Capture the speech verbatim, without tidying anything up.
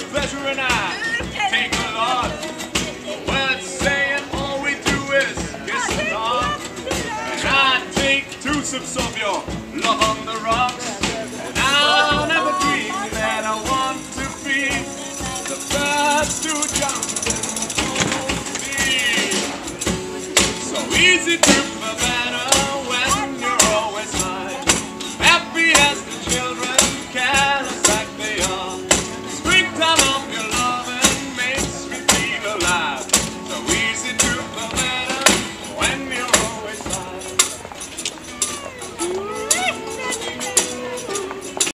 pleasure and I take a lot. Well, it's saying all we do is kiss and talk. And I take two sips of your love on the rocks. And I'll never dream that I want to be the first to jump into the sea. So easy to